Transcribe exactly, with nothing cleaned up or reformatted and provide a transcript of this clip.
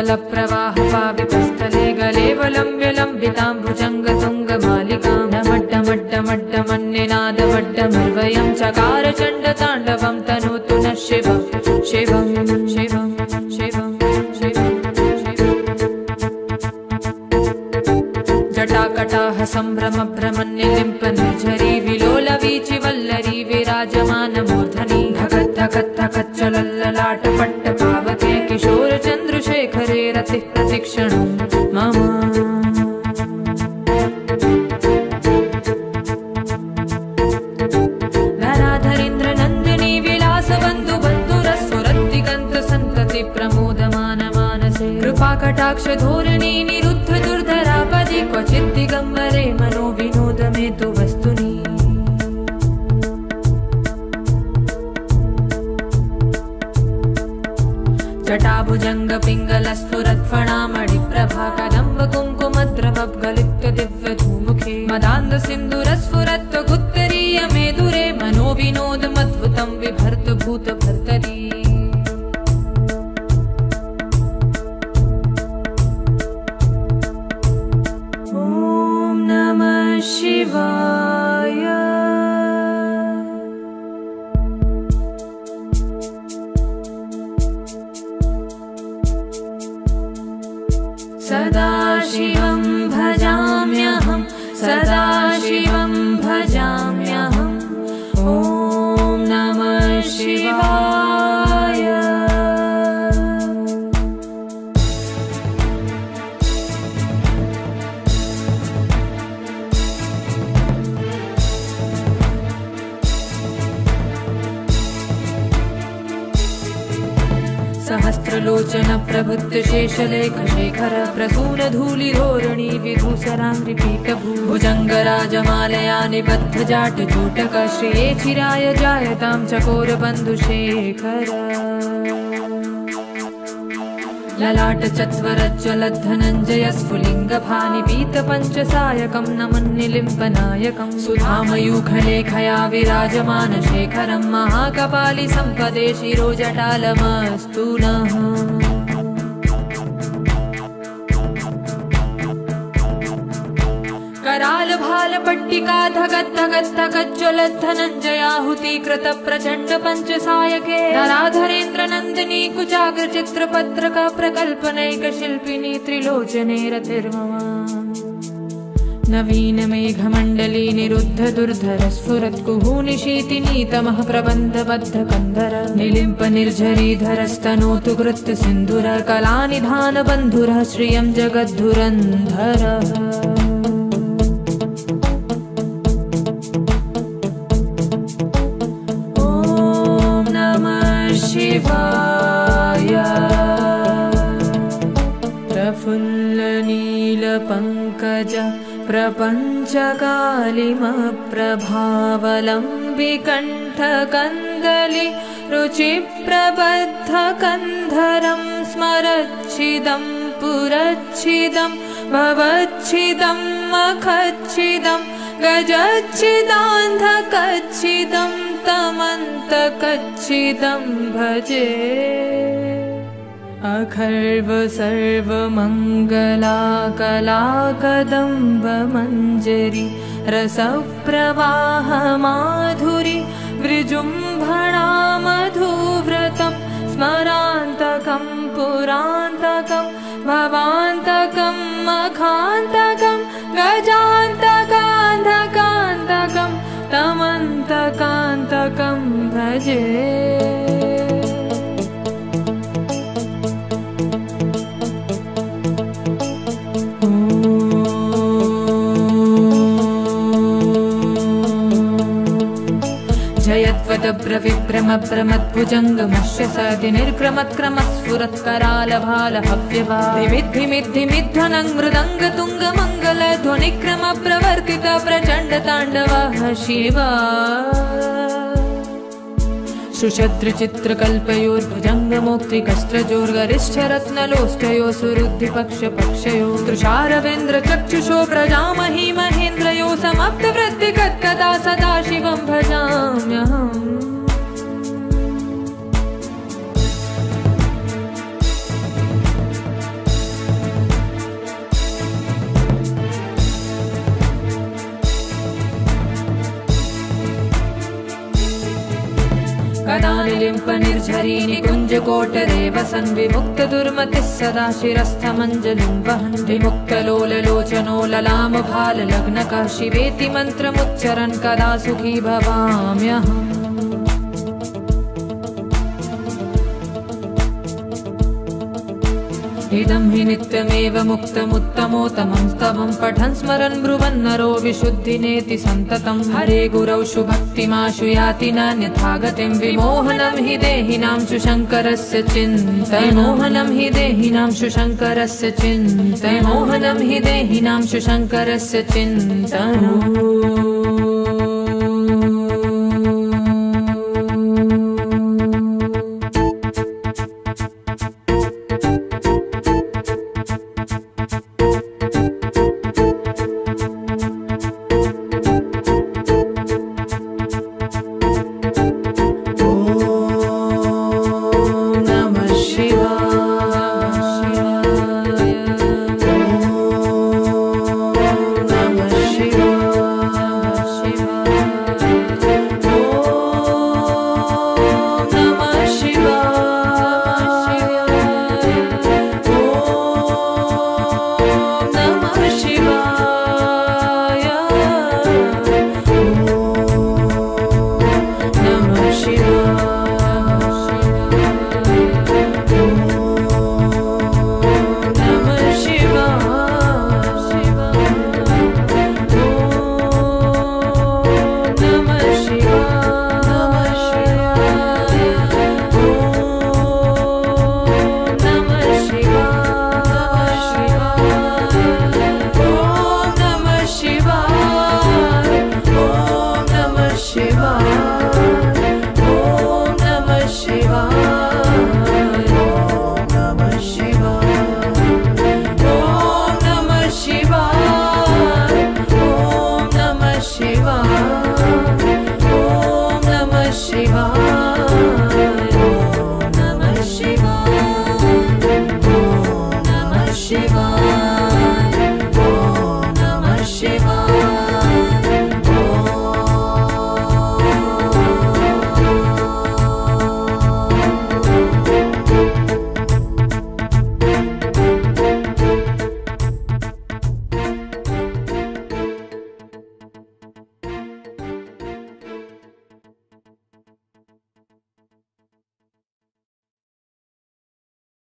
जलप्रवाहपावितस्थले गलेवलम्ब्य लम्बिताम्बुजङ्गतुङ्गमालिकां डमड्डमड्डमड्डमन्निनादमड्डमर्वयं चकार चण्डताण्डवं तनोतु नः शिवं शिवं शिवं शिवं शिवं जटाकटाह सम्भ्रम भ्रमन्निलिम्प निर्झरी विलोलवीचि वल्लरी विराजमानमूर्धनि धगत् धगत् धगत् चलल्ललाट पट्ट पावके किशोर चन्द्रशेखरे रतिः प्रतिक्षणं मम धराधरेन्द्र नन्दिनी विलास बन्धु बन्धुरस्फुरद्दिगन्त सन्तति प्रमोदमान मानसे कृपाकटाक्ष धोरिणी निरुद्ध दुर्धरापदि क्वचित् दिगम्बरे मनो विनोद मे तु वस्तुनि जटाभुजंग पिंगल स्फुरत् फणामणि प्रभा कदम्ब कुङ्कुमद्रवगलिप्त दिव्य धूमुखे मदान्ध सिन्दूर स्फुरत् गुत्तरीय मेदुरे मनो विनोद मद्भुतं विभर्त भूत भर्तरी ॐ नमः शिवाय सदाशिवं भजाम्यहं सदाशिवं भजाम्यहं ॐ नमः शिवाय सहस्रलोचन प्रभुत्त शेषलेख शेखर प्रसून धूलि धोरणी विधूसराङ्घ्रिपीठभू भुजङ्गराजमालया निबद्ध जाट जूटक श्रिये चिराय जायतां चकोर बन्धुशेखर ललाट चत्वरज्ज्वलद्धनञ्जय स्फुलिङ्गभानि पीत पञ्चसायकं नमन्निलिम्पनायकं सुधामयूखलेखया विराजमान शेखरं महाकपालि सम्पदे शिरोजटालमस्तु नः कराल भाल पट्टिका धगत् धगत् धगत् ज्वलद्धनञ्जयाहुति कृत प्रचण्ड पञ्चसायके धराधरेन्द्र नन्दिनी कुचाग्र चित्रपत्रक प्रकल्पनैक शिल्पिनी त्रिलोचने रतिर्मम नवीन मेघमण्डली निरुद्ध दुर्धर स्फुरत् कुहूनिशीतिनी तमः प्रबन्धबद्ध कन्धर निलिम्प निर्झरीधरस्तनोतु कृत्य सिन्धुर कलानिधान बन्धुरः श्रियं जगद्धुरन्धरः शिवाय प्रफुल्ल नील पंकज प्रपञ्चकालिमप्रभावलम्बिकण्ठ कन्दलि रुचिप्रबद्ध कन्धरं स्मरच्छिदं पुरच्छिदं भवच्छिदं मखच्छिदं गजच्छिदान्धकच्छिदं तमन्तकच्छिदं भजे अखर्व सर्वमङ्गला कला कदम्ब मञ्जरी रसप्रवाह माधुरी विजृम्भणा मधुव्रतं स्मरान्तकं पुरान्तकं भवान्तकं मखान्तकं गजान्तकान्धकान्तकं तमन्तकान्तकं भजे जयत्वदब्रविभ्रमभ्रमद्भुजङ्गमश्य निर्क्रमत्क्रमस्फुरत्करालभालहव्यवा विविद्धिमिद्धिमिध्वनं मृदङ्गतुङ्गमङ्गलध्वनिक्रमप्रवर्तित प्रचण्डताण्डवः शिवा सुषद्रचित्रकल्पयोर्भुजङ्गमोक्तिकस्त्रजोर्गरिष्ठरत्नलोष्टयो सुरुद्धिपक्षपक्षयो तृषारवेन्द्र चक्षुषो प्रजामही महेन्द्रयो समाप्तवृत्तिकत्कदा सदा शिवं भजाम्यहम् निर्झरी निकुञ्जकोटरे वसन् विमुक्तदुर्मतिः सदा शिरस्थमञ्जलिं वहन् विमुक्तलोललोचनो ललामभाललग्नकः शिवेति मन्त्रमुच्चरन् कदा सुखी भवाम्यहम्। इदं हि नित्यमेव मुक्तमुत्तमोत्तमं स्तवं पठन् स्मरन् ब्रुवन्नरो विशुद्धिनेति सन्ततं हरे गुरौ शुभक्तिमाशु याति नान्यथा गतिं विमोहनं हि देहिनां शुशङ्करस्य चिन्तय मोहनं हि देहिनां शुशङ्करस्य चिन्तय मोहनं हि देहिनां शुशङ्करस्य चिन्तनम्।